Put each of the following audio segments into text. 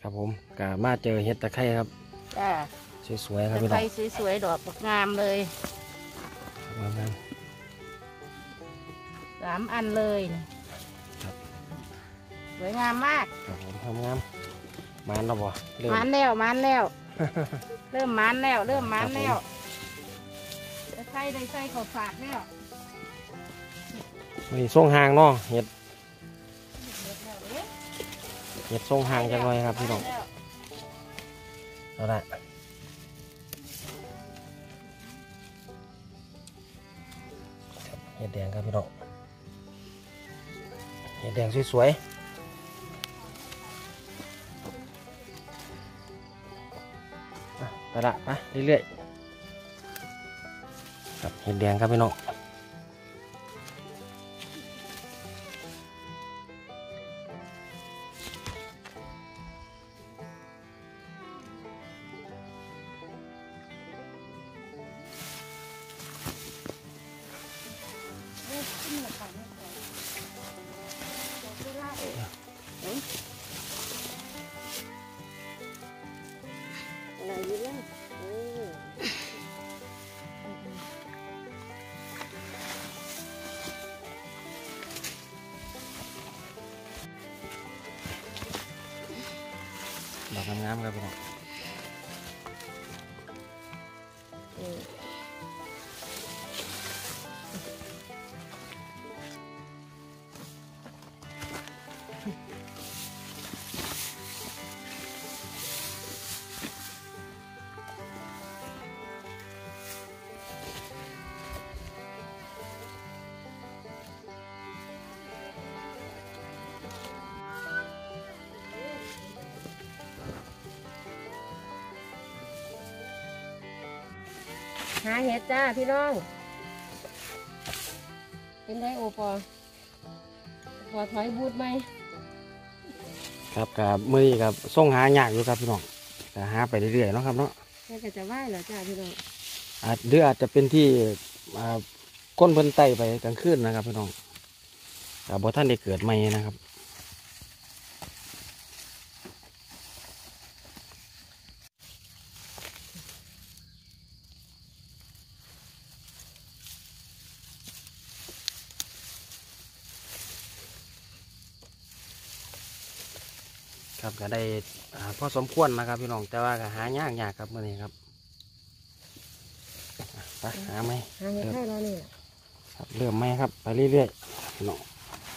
ครับผมกะมาเจอเห็ดตะไคร้ครับจ้าสวยๆครับพี่น้องตะไคร้สวยๆดอกงามเลยงาม 3 อันเลยครับสวยงามมากครับผมงามมันแล้วบ่เริ่มมันแล้ว เริ่มมันแล้วตะไคร้ได้ใส่ข้าวฝากแล้วมีส่งห่างเนาะเห็ดส่งห่างจังเลยครับพี่น้องเอาละเห็ดแดงครับพี่น้องเห็ดแดงสวยๆไปละไปเรื่อยๆครับเห็ดแดงครับพี่น้องดอกงามๆครับพี่น้องหาเห็ดจ้าพี่น้องเป็นได้โอปอถอยบูดไหมครับกับมือกับส่งหายากอยู่ครับพี่น้องก็หาไปเรื่อยๆเนาะครับเนาะแม่ก็จะไหวเหรอจ้าพี่น้องหรืออาจจะเป็นที่ก้นเพิ่นไต่ไปกลางคืนนะครับพี่น้องแต่บ่ท่านได้เกิดใหม่นะครับครับก็ได้พอสมควรนะครับพี่น้องแต่ว่าก็หายากครับมื่อนี้ครับไปหาไหมหาเห็ดให้เราเนี่ยครับเริ่มไหมครับไปเรื่อยๆพี่น้อง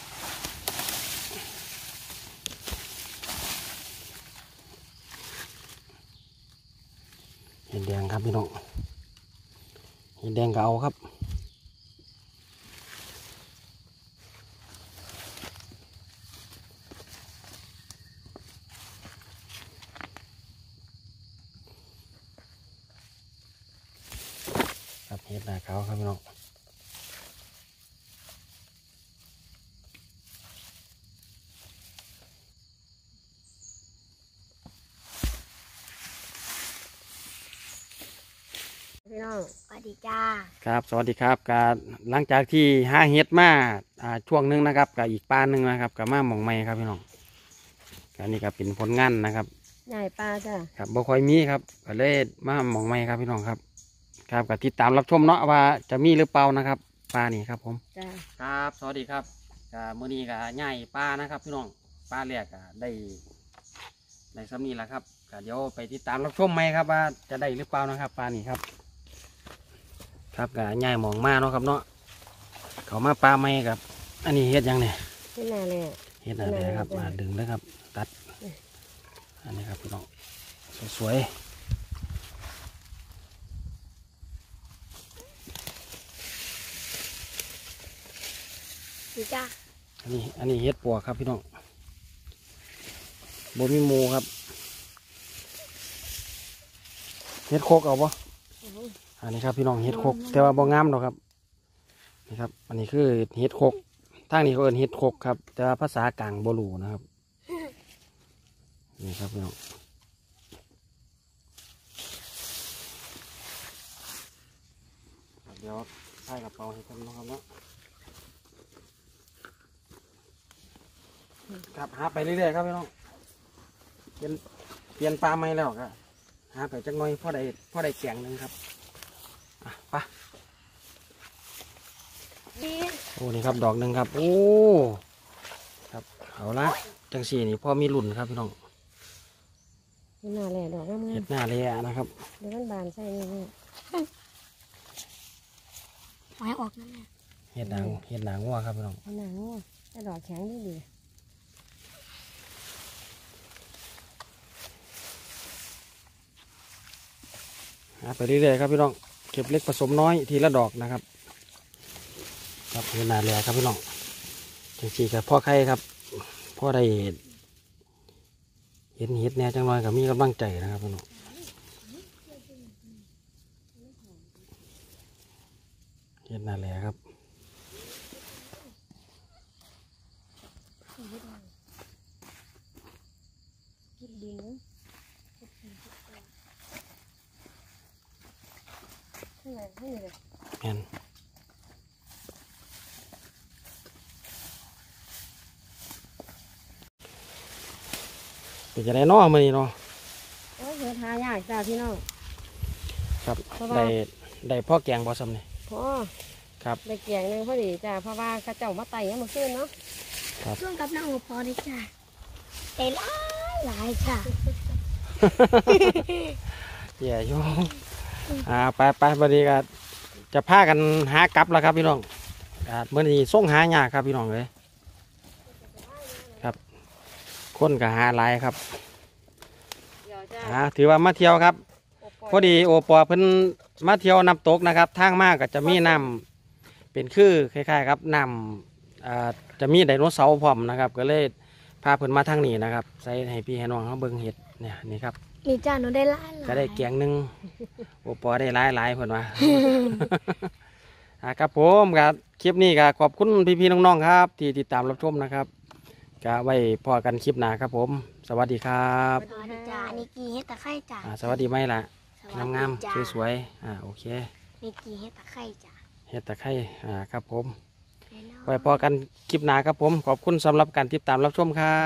เห็ดแดงครับพี่น้องเห็ดแดงก็เอาครับเห็ดหน้าขาวครับพี่น้องพี่น้องสวัสดีจ้าครับสวัสดีครับการหลังจากที่หาเห็ดมาช่วงนึงนะครับกับอีกปลาหนึ่งนะครับกับมาหม่องไม้ครับพี่น้องอันนี้ก็เป็นผลงานนะครับใหญ่ปลาจ้าครับบ่ค่อยมีครับก็เลยมาหม่องไม้ครับพี่น้องครับครับกับติดตามรับชมเนาะว่าจะมีหรือเปล่านะครับปลานี่ครับผมครับสวัสดีครับมื้อนี้ก็ใหญ่ปลานะครับพี่น้องปลาแรกก็ได้ซ้ำนี้แหละครับก็เดี๋ยวไปติดตามรับชมไหมครับว่าจะได้หรือเปล่านะครับปลานี่ครับครับก็ใหญ่หมองมาเนาะครับเนาะเขามาปลาไม้ครับอันนี้เฮ็ดยังเนี่ยเฮ็ดอะไรเฮ็ดอะไรครับดึงนะครับตัดอันนี้ครับพี่น้องสวยจ้าอันนี้เฮ็ดปัวครับพี่น้องบ่มีหมูครับเฮ็ดโคกเอาปะอันนี้ครับพี่น้องเฮ็ดโคกแต่ว่าบ่งามหรอกครับนี่ครับอันนี้คือเฮ็ดโคกทางนี้เขาเอิ้นเฮ็ดโคกครับแต่ว่าภาษากลางบ่รู้นะครับนี่ครับพี่น้องเดี๋ยวใส่กระเป๋าให้กันนะครับเนาะครับหาไปเรื่อยๆครับพี่น้องเปลี่ยนปลาใหม่แล้วก็หาไปจักหน่อยพ่อได้แกงหนึงครับไปโอ้นี่ครับดอกหนึ่งครับโอ้ครับเอาละจังสีนี่พ่อมีรุ่นครับพี่น้องหน้าแหล่ดอกงามเห็ดหน้าเลยนะครับเดี๋ยวมันบานใส่นี่หอยออกนั่นแหละเห็ดหนังงัวครับพี่น้องหนังแต่ดอกแข็งดีหาไปเรื่อยๆครับพี่น้องเก็บเล็กผสมน้อยทีละดอกนะครับครับเห็ดหน้าเลยครับพี่น้องจังสีกับพ่อไข่ครับพ่อได้เห็นเห็ดแน่จังน้อยกับมีกำลังใจนะครับพี่น้องเห็ดหน้าเลยครับคิดดีนะให้เลยแม่นเป็นจะได้น้อมือนี้เนาะโอ้ยเหือทายากจ้าพี่น้องครับเพราะว่าได้พ่อแกงบอสมนี่พ่อครับได้เกียงหนึงพอดีจ้าเพราะว่าข้าเจ้ามาไต่ยังมาขึ้นเนาะช่วงกับน้องโอปอเลยจ้ะแต่หลายจ้ะเหี้ยโยไปวันนี้ก็จะพากันหากลับแล้วครับพี่น้องเมื่อนี้ส่งหายากครับพี่น้องเลยครับคนก็หาหลายครับเดี๋ยวจ้าถือว่ามาเที่ยวครับพอดีโอปอเพิ่นมาเที่ยวน้ำตกนะครับทางมากก็จะมีน้ำเป็นคือคล้ายๆครับน้ำจะมีไดโนเสาร์พร้อมนะครับก็เลยพาเพิ่นมาทางนี้นะครับใส่ให้พี่ให้น้องเขาเบิ่งเห็ดเนี่ยนี่ครับนี่จ้าหนูได้หลายก็ได้แกงหนึ่งโอปอได้หลายเพิ่นว่า ครับผมครับคลิปนี้ก็ขอบคุณพี่ๆน้องๆครับ ที่ติดตามรับชมนะครับก็ไว้พอกันคลิปหน้าครับผม สวัสดีครับสวัสดีจ้าอันนี้กีเฮ็ดตะไคร่จ้าสวัสดีไหมล่ะสวัสดีงามจ้าๆสวยๆโอเคนี่กีเฮ็ดตะไคร่จ้าเฮ็ดตะไคร้ครับผมแน่นอนไว้พอกันคลิปหน้าครับผม ขอบคุณสำหรับการติดตามรับชมครับ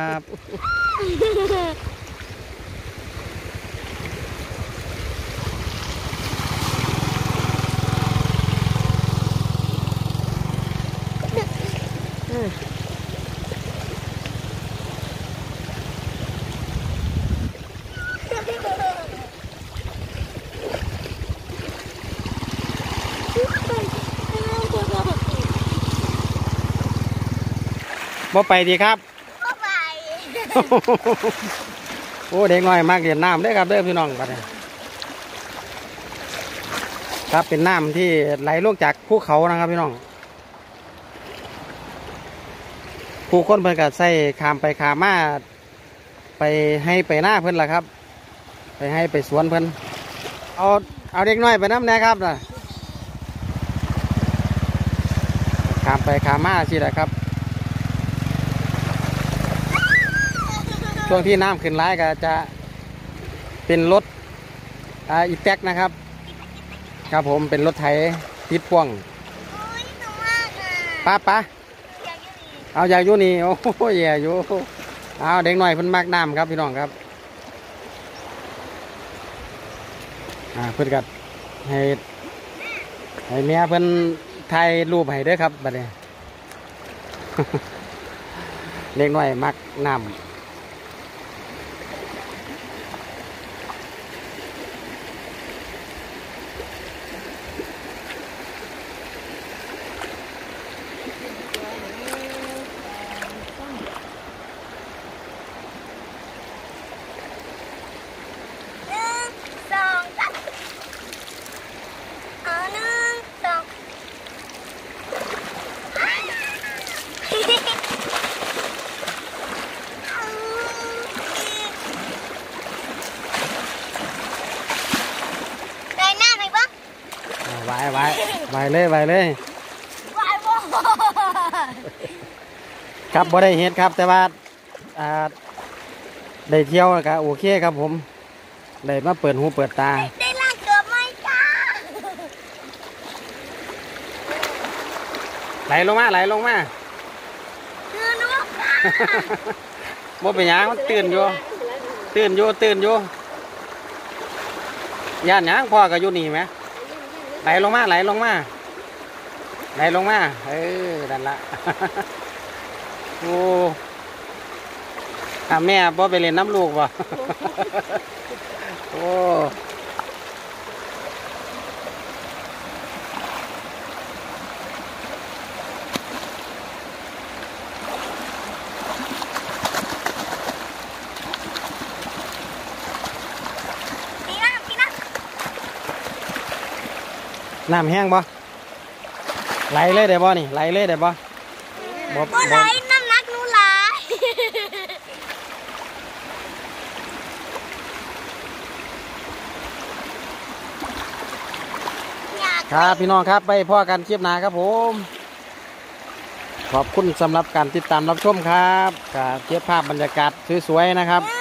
บ่ไปดีครับบ๊ายบายโอ้เด็กน้อยมากเรียนน้ำได้อครับเด้อพี่น้องครับครับเป็นน้ำที่ไหลลงจากภูเขานะครับพี่น้องผู้คนเพิ่นก็ใส่ขามไปขามมาไปให้ไปหน้าเพิ่นล่ะครับ ไปให้ไปสวนเพิ่นเอาเด็กน้อยไปน้ำแน่ครับนะขามไปขามมาสิแหละครับช่วงที่น้ำขึ้นร้ายก็จะเป็นรถอีแท็กนะครับครับผมเป็นรถไถติดพ่วงโอ้ยหนูมากอ่ะป้าอยากอยู่นี่เอาอยากอยู่นี่โอ้ยแย่อยู่เอาเด็กหน่อยเพิ่นมากน้ำครับพี่น้องครับเพิ่นกัดให้เมียเพิ่นถ่ายรูปให้เด้อครับบัดนี้ เด็กหน่อยมักน้ำได้หน้าไหมบ้างไว้เลยวายบ่ครับบ่ได้เฮ็ดครับแต่ว่าได้เที่ยวก็โอเคครับผมได้มาเปิดหูเปิดตาได้ล่างเกือบไหมจ้าไหลลงมาคือนุ๊กบ่เป็นหยังมันตื่นอยู่ตื่นอยู่ย่านหยังพ่อก็อยู่นี่ไหมไหลลงมาดันละ โอ้แม่บ่ไปเล่นน้ำลูกบ่ โอ้น้ำแห้งบ่ไหลเลยได้บ่นี่ไหลเลยได้บ่บ่ไหลน้ำหนักหนูหลายครับพี่น้องครับไปพ่อกันคลิปหน้าครับผมขอบคุณสำหรับการติดตามรับชมครับเก็บภาพบรรยากาศสวยๆนะครับ